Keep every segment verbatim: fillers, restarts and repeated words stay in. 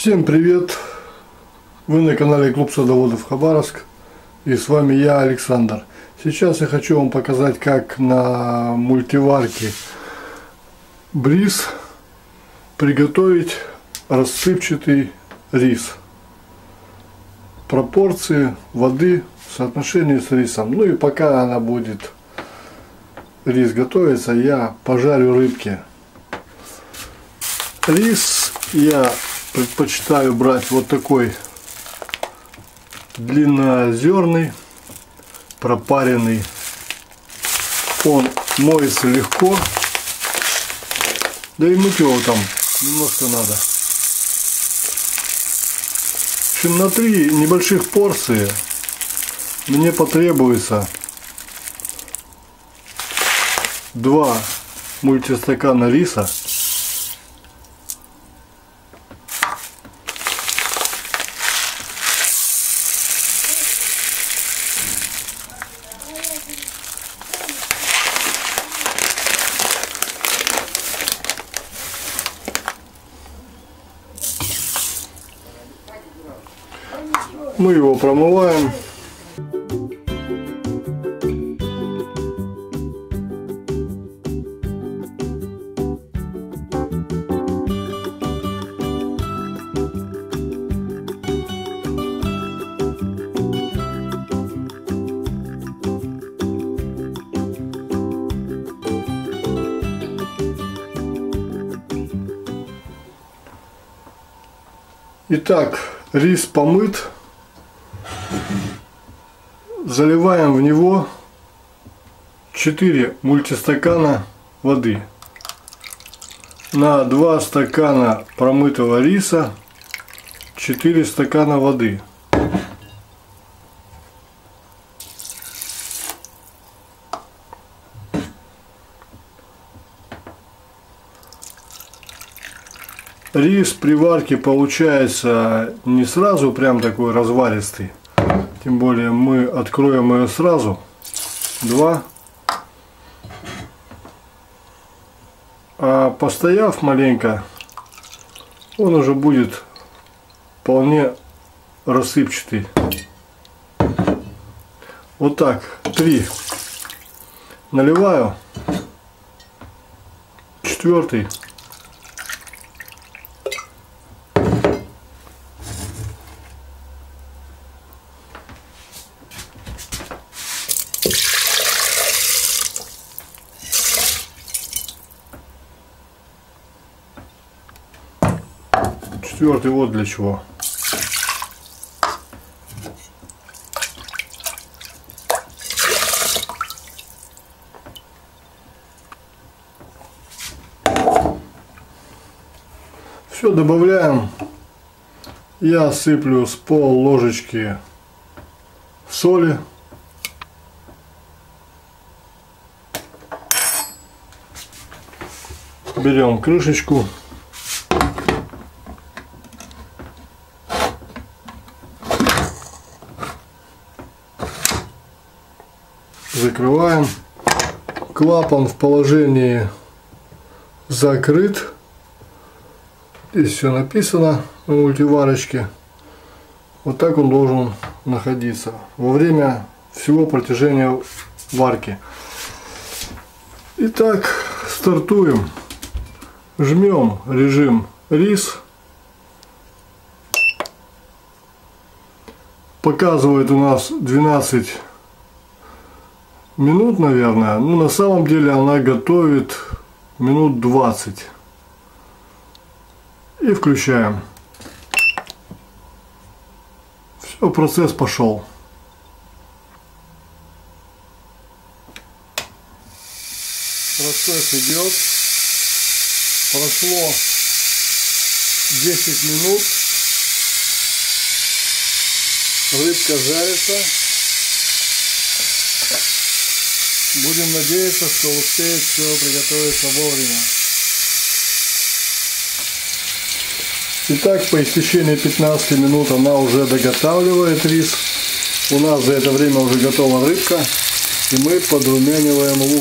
Всем привет! Вы на канале Клуб Садоводов Хабаровск, и с вами я, Александр. Сейчас я хочу вам показать, как на мультиварке Бриз приготовить рассыпчатый рис. Пропорции воды в соотношении с рисом. Ну и пока она будет, рис готовится, я пожарю рыбки. Рис я предпочитаю брать вот такой длиннозерный, пропаренный. Он моется легко, да и мыть его там немножко надо. В общем, на три небольших порции мне потребуется два мультистакана риса, мы его промываем. Итак, рис помыт. Заливаем в него четыре мультистакана воды. На два стакана промытого риса четыре стакана воды. Рис при варке получается не сразу прям такой разваристый. Тем более мы откроем ее сразу. Два. А постояв маленько, он уже будет вполне рассыпчатый. Вот так. Три. Наливаю. Четвертый. Четвертый вот для чего. Все добавляем. Я сыплю с пол ложечки соли. Берем крышечку. Закрываем. Клапан в положении закрыт. Здесь все написано на мультиварочке. Вот так он должен находиться во время всего протяжения варки. Итак, стартуем. Жмем режим рис. Показывает у нас двенадцать минут, наверное. Ну, на самом деле она готовит минут двадцать. И включаем. Все, процесс пошел. Процесс идет. Прошло десять минут. Рыбка жарится. Будем надеяться, что успеет все приготовиться вовремя. Итак, по истечении пятнадцати минут она уже доготавливает рис. У нас за это время уже готова рыбка. И мы подрумяниваем лук.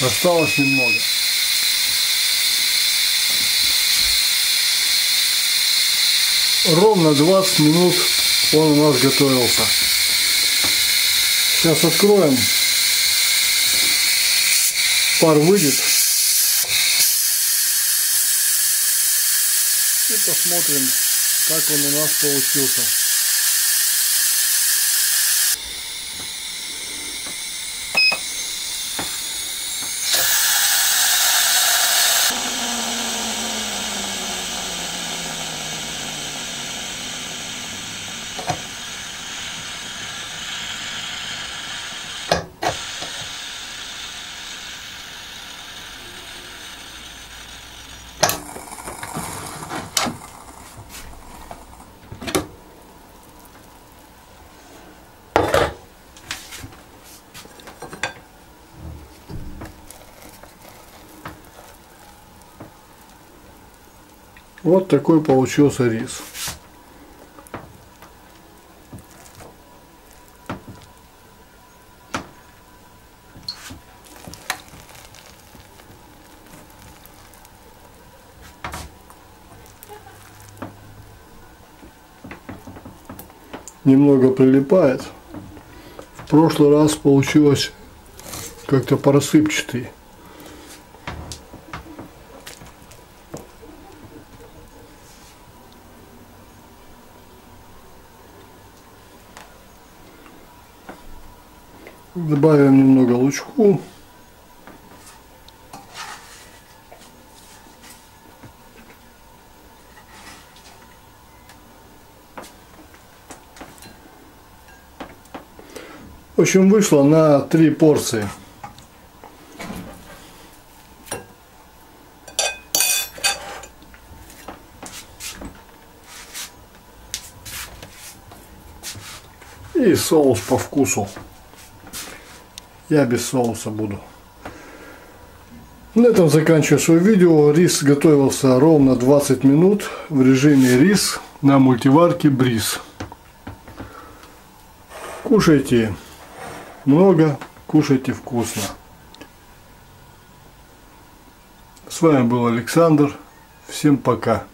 Осталось немного. Ровно двадцать минут он у нас готовился. Сейчас откроем. Пар выйдет. И посмотрим, как он у нас получился. Вот такой получился рис. Немного прилипает. В прошлый раз получилось как-то просыпчатый. Добавим немного лучку. В общем, вышло на три порции. И соус по вкусу. Я без соуса буду. На этом заканчиваю свое видео. Рис готовился ровно двадцать минут в режиме рис на мультиварке Бриз. Кушайте много, кушайте вкусно. С вами был Александр. Всем пока.